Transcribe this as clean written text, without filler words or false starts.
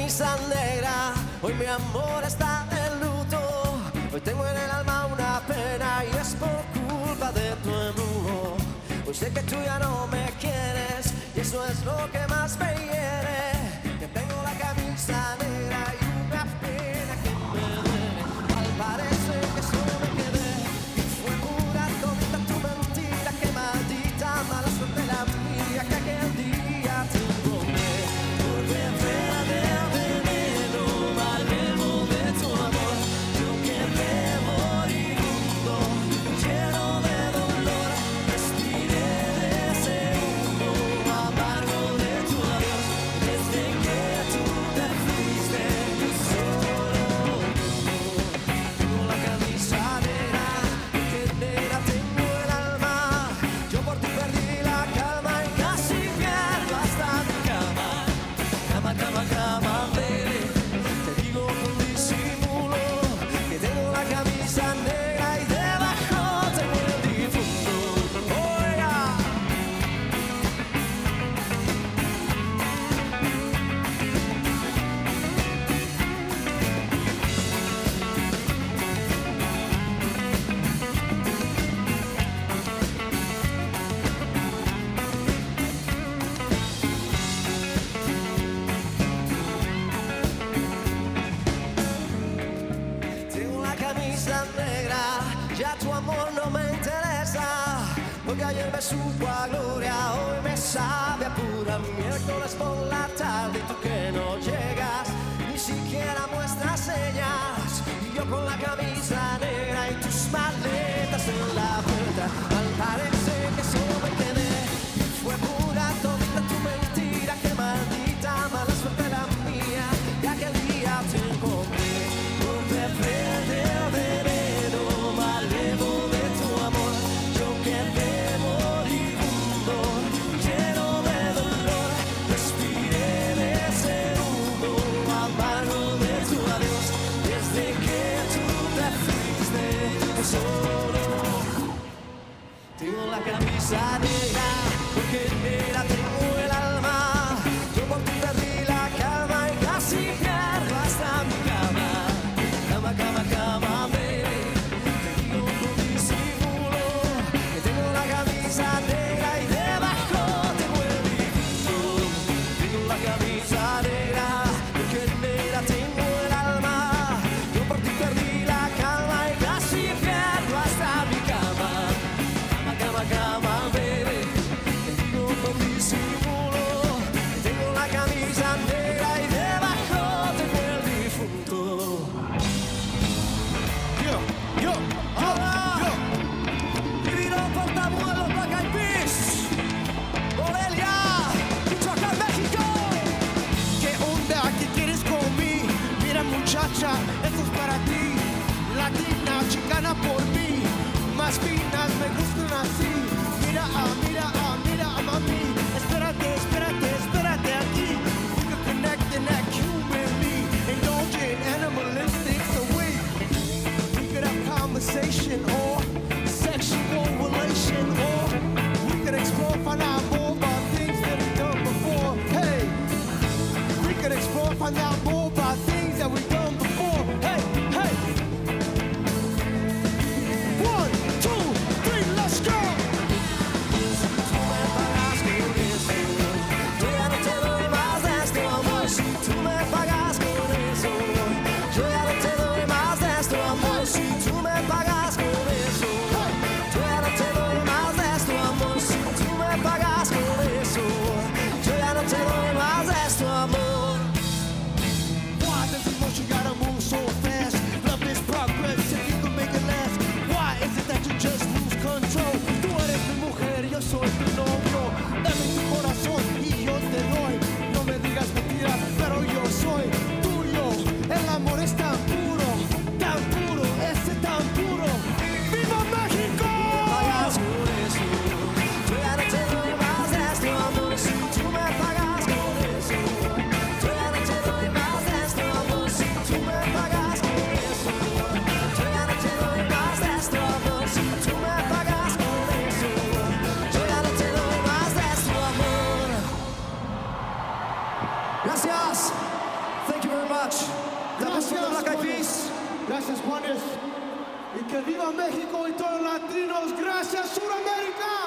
camisa negra, hoy mi amor está de luto. Hoy tengo en el alma una pena y es por culpa de tu embrujo. Hoy sé que tú ya no me quieres y eso es lo que más me hiere. Que tengo la camisa negra y una pena que me duele. Al parecer que solo me quedé y fue pura tonta tu mentira. Que maldita mala suerte la mía que aquel día te encontré. Porque verde veneno malvemo de tu amor. Yo que me moribundo, lleno de dolor, respiré de ese humo amargo de tu adiós. Desde que tú te fuiste, yo solo tengo la camisa negra, que negra tengo el alma. Yo por ti perdí la calma y casi pierdo hasta mi cama. Cama, cama, cama, baby. Te digo con disimulo que tengo la camisa negra y debajo tengo el difunto. Oiga. Tengo la camisa negra, ya tu amor no me interesa. Porque ayer me supo a gloria, hoy me sabe a pura miércoles por la tarde. Y tú que no llegas, ni siquiera muestras señas. Y yo con la camisa negra y tus maletas en la puerta. Al parecer que solo me quedé y fue pura tonta tu mentira. Que maldita mala suerte la mía, y aquel día te encontré. Porque verde veneno malvemo de tu amor. Yo que me moribundo, lleno de dolor, respiré de ese humo amargo de tu adiós. Desde que tú te fuiste, yo solo tengo la camisa negra, porque negra tengo el alma. Yo por ti perdí la calma y casi pierdo hasta mi cama. Cama, cama, cama, baby. Te digo con disimulo que tengo la camisa negra y debajo tengo el difunto. Tengo la camisa negra, porque negra tengo el alma. Yo por ti perdí la calma y casi pierdo hasta mi cama. Cama, cama, cama, baby. Te digo con disimulo que tengo la camisa negra y debajo tengo el difunto. Divino portabuelo Black Eyed Peas, Morelia, Michoacán, México. ¿Qué onda? ¿Qué quieres conmigo? Mira muchacha, esto es para ti. Latina, chicana por mí. Más finas me gustan así. Mira, mira, mami. Espérate, espérate, espérate aquí. We can connect and act humanly. Indulgent, animalistic, so wait. We could have conversation or sexual relation, or we could explore, find out more about things that we've done before. Hey, we could explore, find out more about things that we've done before. Hey, hey. 1, 2, 3, let's go. Tú me pagas con eso, yo ya no te doy más de este amor. Si tú me pagas con eso, yo ya no te doy más de este amor. Si tú me pagas con eso, yo ya no te doy más de este amor. Si tú me pagas con eso, yo ya no te doy más de este amor. Why does emotion gotta move so fast? Love is progress, if you can make it last. Why is it that you just lose control? Tú eres mi mujer, yo soy tu novio. Dame tu corazón y yo te doy. No me digas mentiras, pero yo soy tuyo. El amor es tan puro, ese tan puro. ¡Viva México! Pagas con eso, yo ya no te doy más de este amor. Si tú me pagas con eso, yo ya no te doy más de este amor. Si tú me pagas con eso, yo ya no te doy más de este amor. Si tú me pagas con eso, yo ya no te doy más de este amor. Gracias. Thank you very much. That was from the Black Eyed Peas. Gracias, Juanes. Y que viva México y todos los latinos. Gracias, Suramérica.